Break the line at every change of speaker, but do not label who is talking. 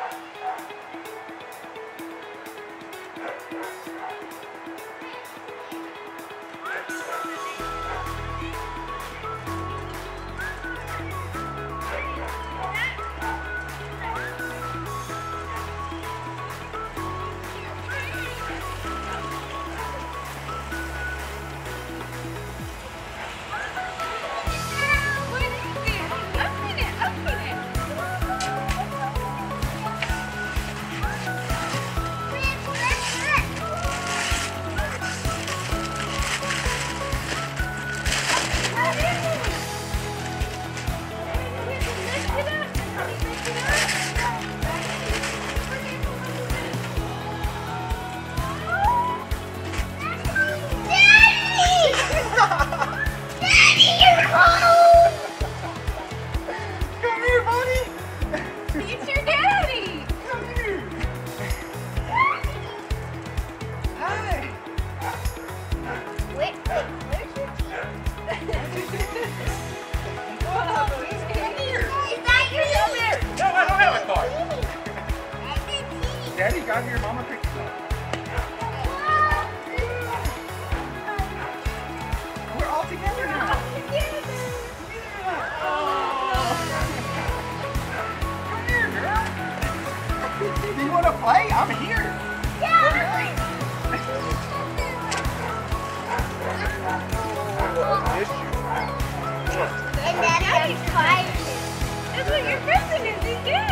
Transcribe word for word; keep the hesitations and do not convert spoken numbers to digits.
Daddy got here, Mama picked it up. We're all together now. Oh. Come here, girl. Do you want to play? I'm here.
Yeah.
I miss you.
And Daddy's quiet. That's what your cousin is. He's good.